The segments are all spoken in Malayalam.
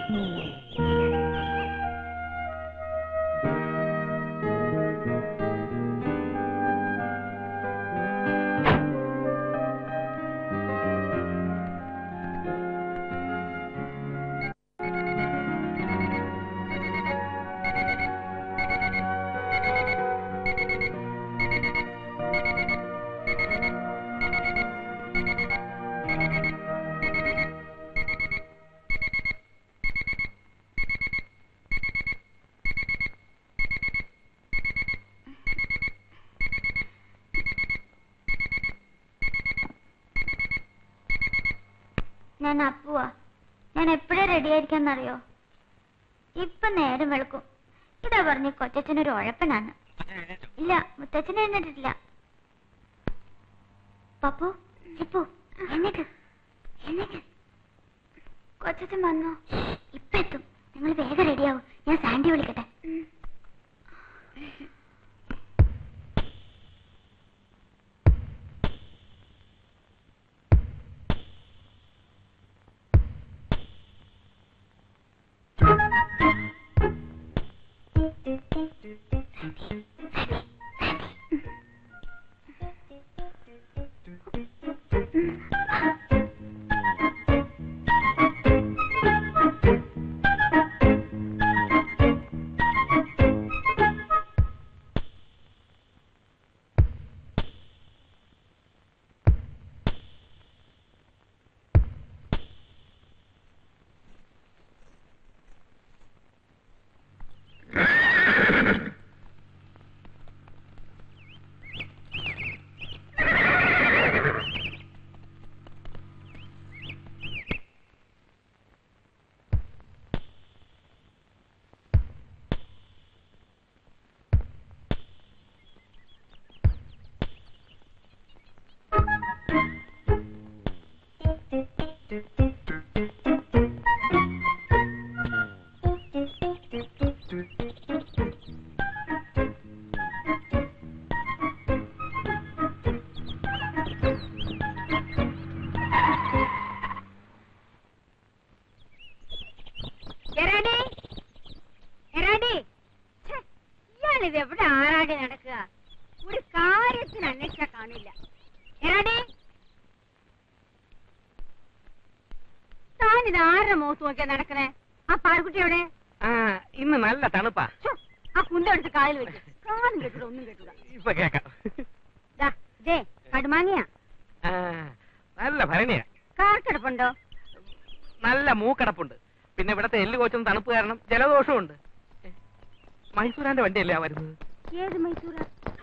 ഞാൻ അപ്പുവാ. ഞാൻ എപ്പോഴാ റെഡി ആയിരിക്കാന്നറിയോ? ഇപ്പൊ നേരം വെളുക്കും. ഇതാ പറഞ്ഞു കൊച്ചച്ഛനൊരു ഉഴപ്പനാണ്. ഇല്ല, മുത്തച്ഛൻ എഴുന്നേറ്റിട്ടില്ല. പപ്പു, ചിപ്പു, എഴുന്നേക്ക് എഴുന്നേക്ക്. കൊച്ചച്ഛൻ വന്നോ? ഇപ്പൊ എത്തും. നിങ്ങൾ വേഗം റെഡിയാവും. ഞാൻ സാൻഡി വിളിക്കട്ടെ. ഇതെവിടെ ആരാടി നടക്കുക? ഒരു കാര്യത്തിന് അന്വേഷിച്ചാ കാണില്ല. താനിത് ആരുടെ മുഖത്ത് നോക്കിയാ നടക്കണേ? ആ പാർക്കുട്ടി എവിടെ? ഇന്ന് നല്ല തണുപ്പാ. ആ കുന്തെടുത്ത് കാലിൽ വെച്ച്. കാലും കെട്ടിട ഒന്നും കെട്ടിട. ഇപ്പൊ കേക്കാം. കടുമാങ്ങിയാ? നല്ല ഭരണിയാ. കാർക്കിടപ്പുണ്ടോ? നല്ല മൂക്കടപ്പുണ്ട്. പിന്നെ ഇവിടത്തെ എല്ല് കോച്ചുന്ന തണുപ്പ് കാരണം ജലദോഷമുണ്ട്. മൈസൂരാന്റെ വണ്ടിയല്ലേ വരുന്നത്? ഏത് മൈസൂരാ?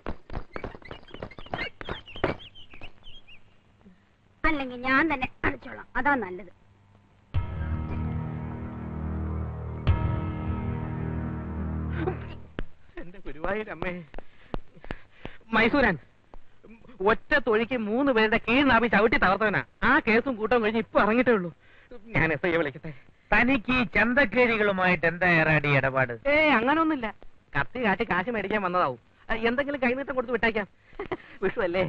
അല്ലെങ്കിൽ ഞാൻ തന്നെ അടിച്ചോളാം, അതാ നല്ലത്. എന്റെ ഗുരുവായൂരമ്മേ. മൈസൂരാൻ ഒറ്റ തൊഴിക്ക് 3 പേരുടെ കീഴ്നാഭി ചവിട്ടി തകർത്തവനാ. ആ കേസും കൂട്ടം കഴിഞ്ഞ് ഇപ്പൊ ഇറങ്ങിട്ടേ ഉള്ളൂ. ഞാൻ എസ് ഐയെ വിളിക്കട്ടെ. തനിക്ക് ഈ ചന്തക്കേരികളുമായിട്ട് എന്താ ഏറാടി ഇടപാട്? അങ്ങനൊന്നുമില്ല. കത്തി കാട്ടി കാശ് മേടിക്കാൻ വന്നതാവും. എന്തെങ്കിലും കൈനീട്ടം കൊടുത്ത് വിട്ടേക്കാം. വിഷു അല്ലേ?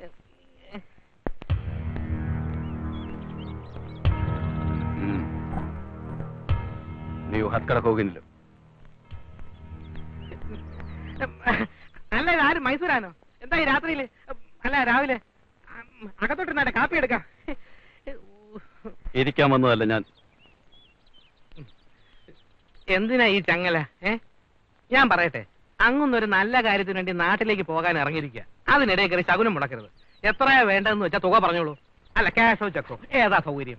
ನೀವು ಹತ್ಕಳಕ್ ಹೋಗಿಲ್ಲ? അല്ല, ആരും മൈസൂരാനോ? എന്താ ഈ രാത്രിയില്? അല്ല, രാവിലെ അകത്തോട്ട് കാപ്പി എടുക്കാം. ഇരിക്കാൻ വന്നതല്ല ഞാൻ. എന്തിനാ ഈ ചങ്ങല? ഞാൻ പറയട്ടെ, അങ്ങൊന്നൊരു നല്ല കാര്യത്തിന് വേണ്ടി നാട്ടിലേക്ക് പോകാൻ ഇറങ്ങിയിരിക്കുക. അതിനിടയിൽ കയറി ശകുനം മുടക്കരുത്. എത്രയാ വേണ്ടതെന്ന് വെച്ചാൽ തുക പറഞ്ഞോളൂ. അല്ല, ക്യാഷോ ചെക്കോ ഏതാ സൗകര്യം?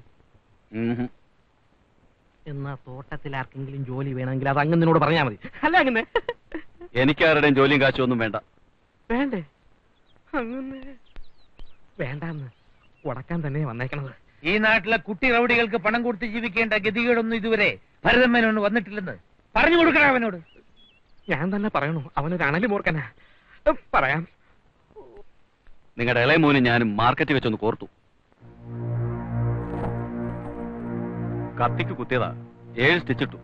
എന്നാ തോട്ടത്തിൽ ആർക്കെങ്കിലും ജോലി വേണമെങ്കിൽ അത് അങ്ങ് പറഞ്ഞാൽ മതി. അല്ല അങ്ങനെ എനിക്കാരുടെയും ജോലിയും കാശും ഒന്നും വേണ്ട. വേണ്ടേ? അങ്ങനെ വേണ്ടാന്ന് ഉടക്കാൻ തന്നെ വന്നേക്കണത്. ഈ നാട്ടിലെ കുട്ടി റൗഡികൾക്ക് പണം കൊടുത്ത് ജീവിക്കേണ്ട ഗതികേടൊന്നും ഇതുവരെ ഭരതമ്മേനൊന്നും വന്നിട്ടില്ലെന്ന് പറഞ്ഞു കൊടുക്കണം അവനോട്. ഞാൻ തന്നെ പറയണു, അവനൊരു അണലി മൂർഖനാ. പറയാം. നിങ്ങളുടെ ഇളയ മോന് ഞാനും മാർക്കറ്റിൽ വെച്ചൊന്ന് കോർത്തു. കത്തിക്ക് കുത്തിയതാ. 7 സ്റ്റിച്ചിട്ടു.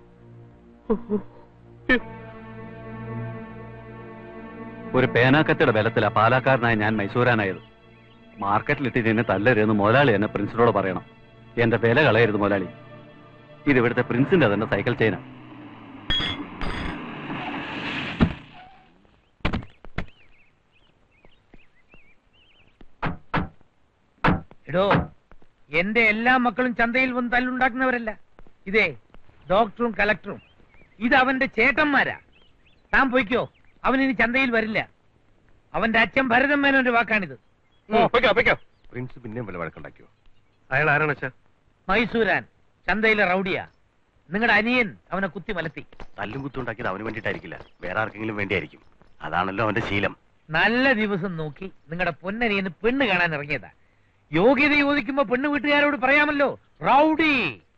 ഒരു പേനാക്കത്തിയുടെ ബലത്തിലാ പാലാക്കാരനായ ഞാൻ മൈസൂരാനായത്. മാർക്കറ്റിലിട്ടിട്ട് എന്നെ തല്ലരുതെന്ന് മുതലാളി എന്നെ പ്രിൻസിപ്പലോട് പറയണം. എന്റെ വില കളയരുത് മുതലാളി. ഇത് ഇവിടുത്തെ പ്രിൻസിന്റെ തന്നെ സൈക്കിൾ ചെയിനാ. എടോ, എന്റെ എല്ലാ മക്കളും ചന്തയിൽ വന്ന് തല്ലുണ്ടാക്കുന്നവരല്ല. ഇതേ ഡോക്ടറും കലക്ടറും ഇത് അവന്റെ ചേട്ടന്മാരാ. താൻ പോയിക്കോ, അവനിനി ചന്തയിൽ വരില്ല. അവന്റെ അച്ഛൻ ഭരതൻ മേനോന്റെ വാക്കാണിത്. പ്രിൻസ് പിന്നെയും വല്ല വഴക്കുണ്ടാക്കിയോ? അയാൾ ആരാണ് അച്ഛാ? മൈസൂരാൻ, ചന്തയിലെ റൗഡിയാ. നിങ്ങളുടെ അനിയൻ അവനെ കുത്തി മലത്തി. തല്ലും കുത്തുണ്ടാക്കിയത് അവന് വേണ്ടിയിട്ടായിരിക്കില്ല, വേറെ ആർക്കെങ്കിലും വേണ്ടിയായിരിക്കും. അതാണല്ലോ അവന്റെ ശീലം. നല്ല ദിവസം നോക്കി നിങ്ങളുടെ പൊന്നനിയന് പെണ്ണ് കാണാൻ ഇറങ്ങിയതാ. യോഗ്യത ചോദിക്കുമ്പോ പെണ്ണ് വീട്ടുകാരോട് പറയാമല്ലോ, റൗഡി.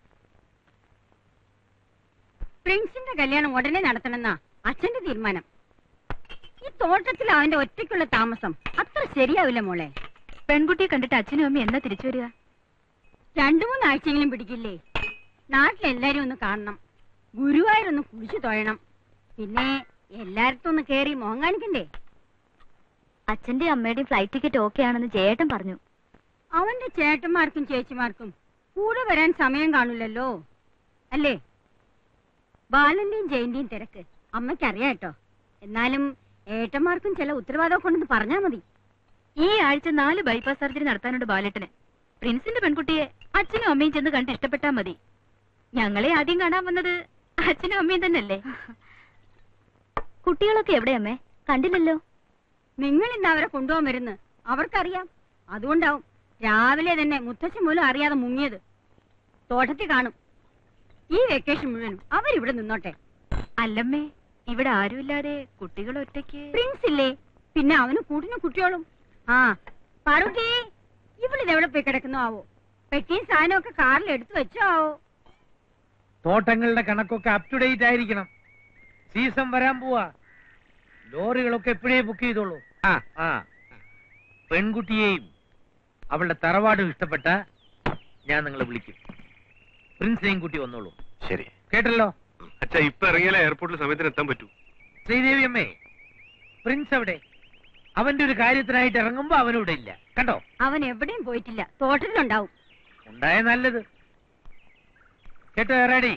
പ്രിൻസിന്റെ കല്യാണം ഉടനെ നടത്തണമെന്നാ അച്ഛന്റെ തീരുമാനം. ഈ തോട്ടത്തിൽ അവന്റെ ഒറ്റയ്ക്കുള്ള താമസം അത്ര ശരിയാവില്ല മോളെ. പെൺകുട്ടിയെ കണ്ടിട്ട് അച്ഛനും അമ്മയും എന്നാ തിരിച്ചു വരിക? 2-3 ആഴ്ചയെങ്കിലും പിടിക്കില്ലേ? നാട്ടിലെല്ലാരും ഒന്ന് കാണണം, ഗുരുവായൂരൊന്ന് കുളിച്ചു തൊഴണം, പിന്നെ എല്ലായിടത്തും ഒന്ന് കേറി മോൻ കാണിക്കണ്ടേ? അച്ഛന്റെ അമ്മയുടെയും ഫ്ലൈറ്റ് ടിക്കറ്റ് ഓക്കെ ആണെന്ന് ജയേട്ടൻ പറഞ്ഞു. അവന്റെ ചേട്ടന്മാർക്കും ചേച്ചിമാർക്കും കൂടെ വരാൻ സമയം കാണൂലല്ലോ, അല്ലേ? ബാലന്റെയും ജയന്റെയും തിരക്ക് അമ്മയ്ക്കറിയാട്ടോ. എന്നാലും ഏട്ടന്മാർക്കും ചില ഉത്തരവാദിത്തം കൊണ്ടെന്ന് പറഞ്ഞാ മതി. ഈ ആഴ്ച 4 ബൈപ്പാസ് സർജറി നടത്താനുണ്ട് ബാലേട്ടന്. പ്രിൻസിന്റെ പെൺകുട്ടിയെ അച്ഛനും അമ്മയും ചെന്ന് കണ്ട് ഇഷ്ടപ്പെട്ടാ മതി. ഞങ്ങളെ ആദ്യം കാണാൻ വന്നത് അച്ഛനും അമ്മയും തന്നെയല്ലേ? കുട്ടികളൊക്കെ എവിടെയമ്മേ? കണ്ടില്ലല്ലോ. നിങ്ങൾ ഇന്ന് അവരെ കൊണ്ടുപോകാൻ വരുന്ന് അവർക്കറിയാം. അതുകൊണ്ടാവും രാവിലെ തന്നെ മുത്തച്ഛൻ പോലും അറിയാതെ മുങ്ങിയത്. തോട്ടത്തിൽ കാണും. ഈ വെക്കേഷൻ മുഴുവനും അവരിവിടെ നിന്നോട്ടെ. അല്ലമ്മേ, ഇവിടെ ആരുമില്ലാതെ കുട്ടികൾ ഒറ്റയ്ക്ക്. പ്രിൻസ് ഇല്ലേ, പിന്നെ അവന് കൂട്ടിന് കുട്ടിയോളും. ആ പാറുട്ടി, ഇവളിതെവിടെ പോയി കിടക്കുന്നോ ആവോ? പെട്ടിയും സാധനമൊക്കെ കാറിൽ എടുത്തു വെച്ചോ ആവോ? തോട്ടങ്ങളുടെ കണക്കൊക്കെ അപ് ടു ഡേറ്റ് ആയിരിക്കണം. സീസൺ വരാൻ പോവാ. ലോറികളൊക്കെ എപ്പോഴേ ബുക്ക് ചെയ്തോളൂ. ആ പെൺകുട്ടിയെയും അവളുടെ തറവാടും ഇഷ്ടപ്പെട്ട ഞാൻ നിങ്ങളെ വിളിക്കും. പ്രിൻസിനെയും കൂട്ടി വന്നോളൂ. ശരി, കേട്ടല്ലോ? അച്ഛാ, ഇപ്പൊ ഇറങ്ങിയാലേ എയർപോർട്ടിൽ സമയത്തിന് എത്താൻ പറ്റൂ. ശ്രീദേവി അമ്മേ, പ്രിൻസ് എവിടെ? അവന്റെ ഒരു കാര്യത്തിനായിട്ട് ഇറങ്ങുമ്പോ അവനിവിടെ ഇല്ല. കണ്ടോ? അവൻ എവിടെയും പോയിട്ടില്ല, തോട്ടത്തിലുണ്ടാവും. ഉണ്ടായ നല്ലത്. കേട്ടോ റെഡി?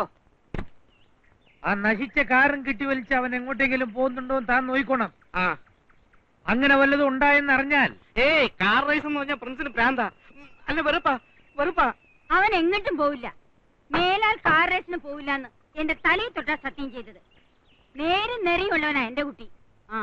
ആ നശിച്ച കാറും കിട്ടി വലിച്ച് അവൻ എങ്ങോട്ടെങ്കിലും പോകുന്നുണ്ടോ താൻ നോയിക്കോണം. അങ്ങനെ വല്ലതും ഉണ്ടായെന്ന് അറിഞ്ഞാൽ കാർ റേസ് എന്ന് പറഞ്ഞാൽ പ്രിൻസിന് പ്രാന്താ. അല്ല, വെറുപ്പാ. അവൻ എങ്ങോട്ടും പോവില്ല. മേലാൽ കാർ റേസിന് പോവില്ലെന്ന് എന്റെ തലയിൽ തൊട്ടാ സത്യം ചെയ്തത്. നേരും നെറിയുള്ളവനാ എന്റെ കുട്ടി. ആ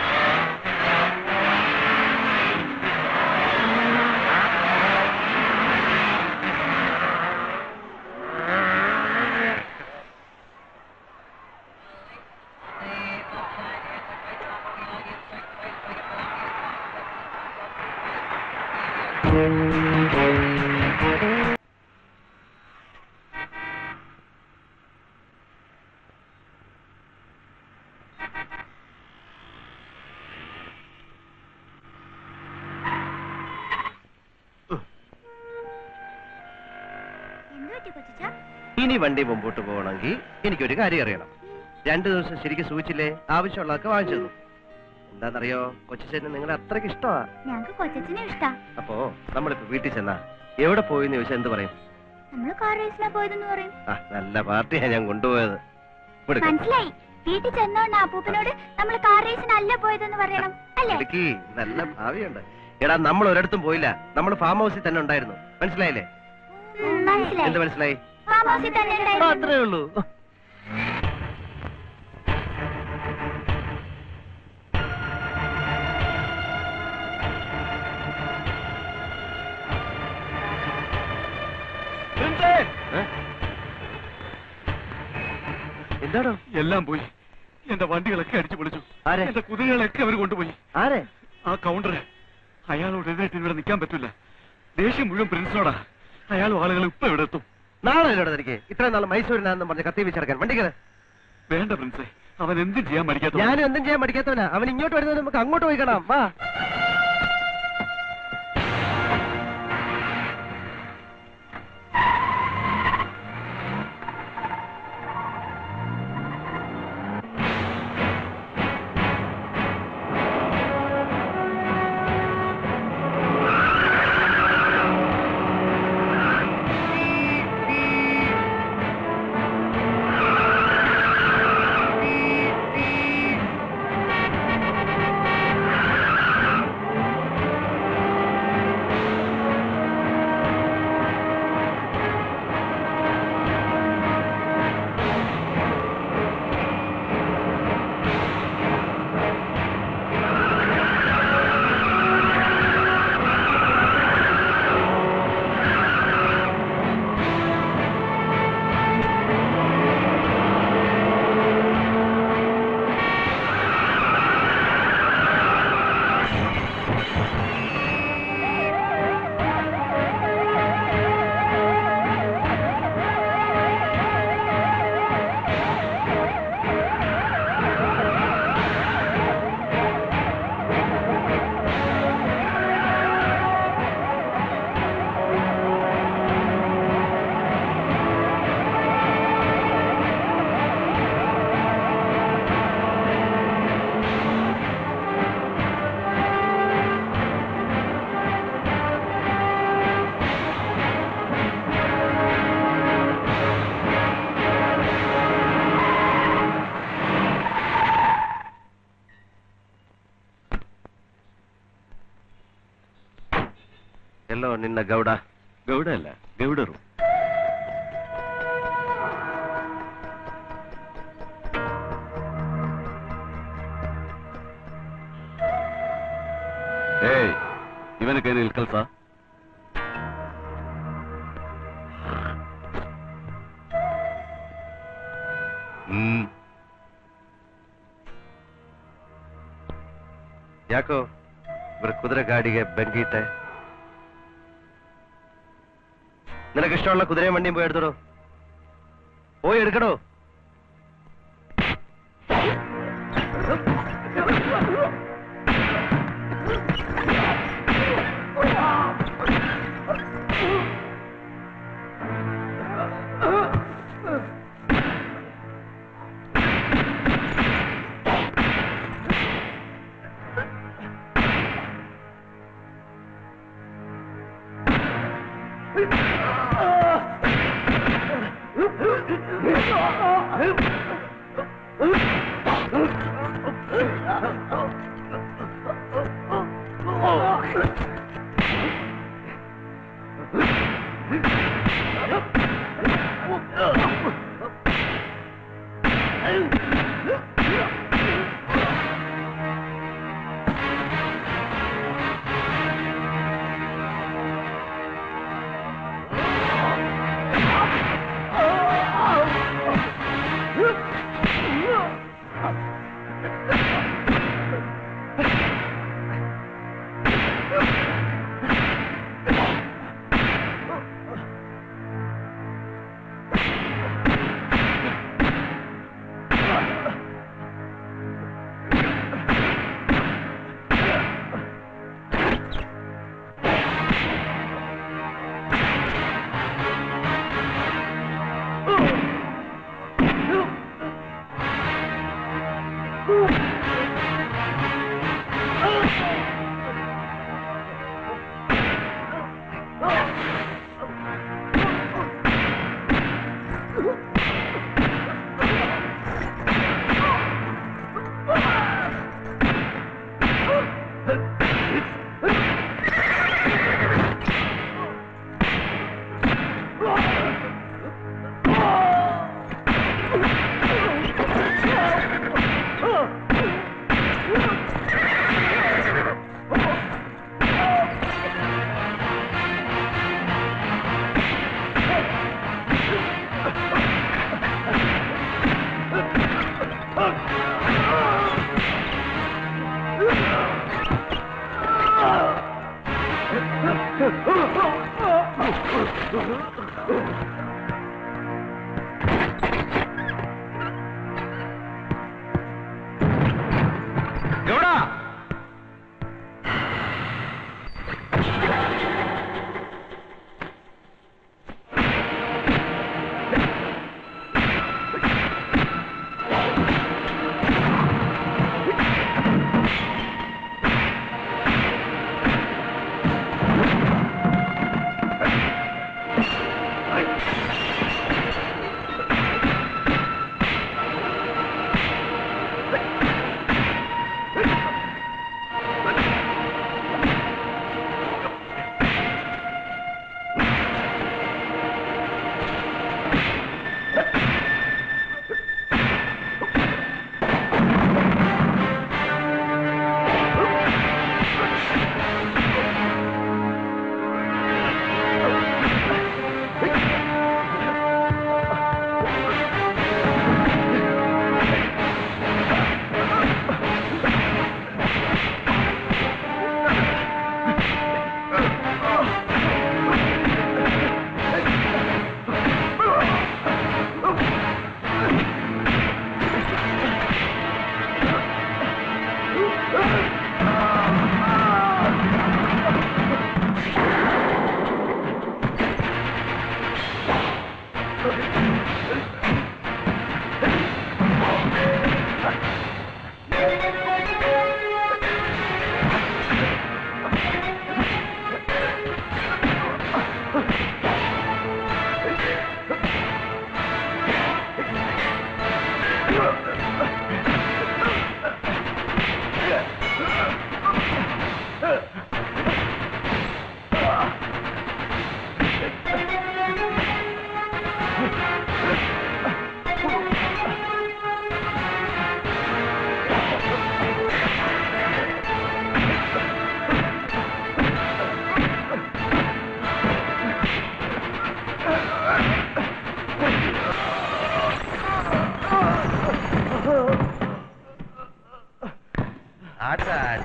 ഇനി വണ്ടി മുമ്പോട്ട് പോകണമെങ്കിൽ എനിക്കൊരു കാര്യം അറിയണം. 2 ദിവസം ശരിക്കും സൂചിച്ചില്ലേ ആവശ്യമുള്ളതൊക്കെ വാങ്ങിച്ചു തന്നു. എന്താണെന്നറിയോ, കൊച്ചച്ഛന് നിങ്ങളെ അത്രയ്ക്ക് ഇഷ്ടമാ. ഞങ്ങൾക്ക് കൊച്ചച്ഛനെ ഇഷ്ടാ. അപ്പോ നമ്മളിപ്പോ വീട്ടിൽ ചെന്നാ എവിടെ പോയിന്ന് ചോദിച്ചാൽ എന്ത് പറയും? നമ്മള് കാർ റേസിലാ പോയതെന്ന് പറയും. നല്ല പാർട്ടിയാ ഞാൻ കൊണ്ടുപോയത്. മനസ്സിലായി. വീട്ടിൽ ചെന്നോണ്ട് അപ്പൂപ്പനോട് നമ്മൾ കാർ റേസിനല്ല പോയതെന്ന് പറയണം, അല്ലേ? നല്ല ഭാവിയുണ്ട്. എടാ, നമ്മൾ ഒരിടത്തും പോയില്ല. നമ്മൾ ഫാം ഹൗസിൽ തന്നെ ഉണ്ടായിരുന്നു. മനസ്സിലായില്ലേ? മനസ്സിലായി. എന്ത് മനസ്സിലായി? ഫാം ഹൗസിൽ തന്നെ ഉണ്ടായിരുന്നു. അത്രേ ഉള്ളൂ. എന്താണോ? എല്ലാം പോയി. എന്റെ വണ്ടികളൊക്കെ അടിച്ചു പൊളിച്ചു. ആരെ? എന്റെ കുതിരകളൊക്കെ അവർ കൊണ്ടുപോയി. ആരെ? ആ കൗണ്ടർ. അയാളോട് എതിരായിട്ട് ഇവിടെ നിൽക്കാൻ പറ്റില്ല. ദേഷ്യം മുഴുവൻ പ്രിൻസിനോടാ. അയാളും ആളുകൾ ഇപ്പൊ ഇവിടെ എത്തും. നാളെ എനിക്ക് ഇത്രയും നാൾ മൈസൂരിനാണെന്ന് പറഞ്ഞ് കത്തി വെച്ചിറക്കാൻ വണ്ടിക്കത്. വേണ്ട പ്രിൻസേ, അവൻ എന്തും ചെയ്യാൻ മടിക്കാത്ത. ഞാനും എന്തും ചെയ്യാൻ മടിക്കാത്തവനാ. അവൻ ഇങ്ങോട്ട് വരുന്നത് നമുക്ക് അങ്ങോട്ട് പോയി കാണാം. വാ. ನಿನ್ನ ಗೌಡ. ಗೌಡ ಅಲ್ಲ, ಗೌಡರು. ಏಯ್, ಇವನ ಕೈಲಿ ಇಲ್ಲಿ ಕಲ್ಸ. ಯಾಕೋ ಇವ್ರ ಕುದುರೆ ಗಾಡಿಗೆ ಬೆಂಕಿ ಇಟ್ಟೆ? നിനക്കിഷ്ടമുള്ള കുതിരയും വണ്ടിയും പോയി എടുത്തോടോ. പോയി എടുക്കടോ.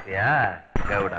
പാത്തിയാ Gowda.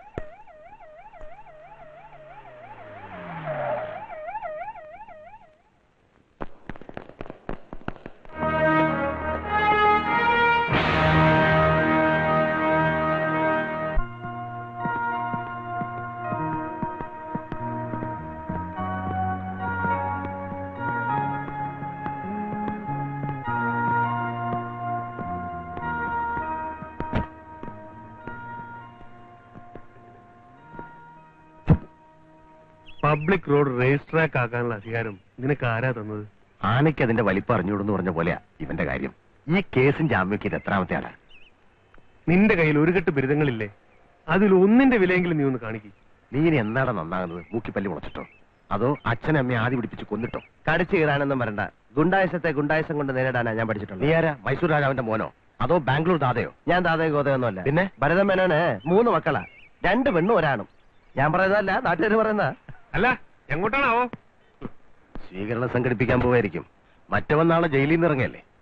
Public road race track ആക്കാനുള്ള അധികാരം നിനക്ക് ആരാ തന്നത്? ആനയ്ക്ക് അതിന്റെ വലിപ്പം അറിഞ്ഞൂടെന്ന് പറഞ്ഞ പോലെയാ ഇവന്റെ കാര്യം. ഈ കേസും ജാമ്യക്ക് ഇത് എത്രാമത്തെ ആളാ? നിന്റെ കയ്യിൽ ഒരു കെട്ട് ബിരുദങ്ങളില്ലേ? അതിൽ ഒന്നിന്റെ വിലയെങ്കിലും നീ ഒന്ന് കാണിക്കും. നീ ഇനി എന്നാടാ നന്നാകുന്നത്? മൂക്കിപ്പല്ലി മുളച്ചിട്ടോ അതോ അച്ഛനെ അമ്മയെ ആദ്യം പിടിപ്പിച്ച് കൊന്നിട്ടോ? കടിച്ചു കീറാനൊന്നും വരണ്ട. ഗുണ്ടായസത്തെ ഗുണ്ടായസം കൊണ്ട് നേരിടാനാ ഞാൻ പഠിച്ചിട്ടുള്ളത്. നീ ആരാ? മൈസൂർ രാജാവിന്റെ മോനോ അതോ ബാംഗ്ലൂർ ദാതയോ? ഞാൻ ദാതയോ ഗോതയൊന്നുമല്ല. പിന്നെ? ഭരതൻ മേനോന് 3 മക്കളാ, 2 പെണ്ണും ഒരാണും. ഞാൻ പറയുന്നതല്ല, നാട്ടുകാർ പറയുന്ന. അല്ല, എങ്ങോട്ടാണാവോ? സ്വീകരണം സംഘടിപ്പിക്കാൻ പോവായിരിക്കും. മറ്റവൻ നാളെ ജയിലിൽ നിന്ന് ഇറങ്ങിയല്ലേ?